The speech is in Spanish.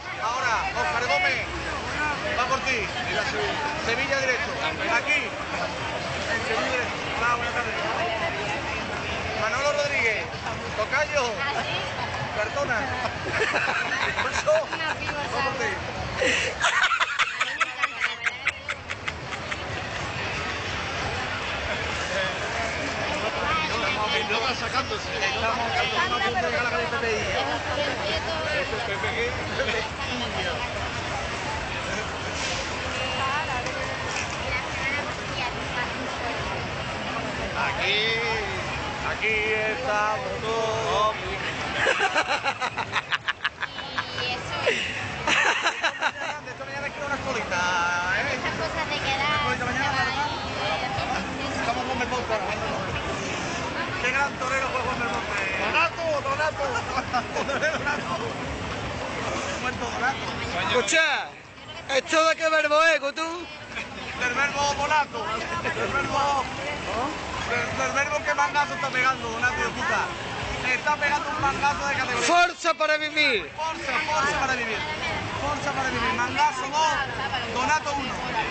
Ahora, Oscar Gómez, va por ti. Sevilla directo. Aquí. En Sevilla directo. Hola, buenas tardes. Manolo Rodríguez. Tocayo. Cartona. Pulso. Va por ti. No va sacándose. Estamos a punto de llegar a la calle PPI. Aquí estamos todos. Y eso. De esta mañana quiero unas colitas, Esas cosas de quedar. Estamos con el monte trabajando. Qué gran torero fue Juan Belmonte. Donato. Muerto Donato. Escucha, ¿esto de qué verbo es, tú? Del verbo Donato. Del verbo que mangazo está pegando, Donato de puta. Le está pegando un mangazo de categoría. ¡Forza para vivir! Forza para vivir. Mangazo 2, Donato 1.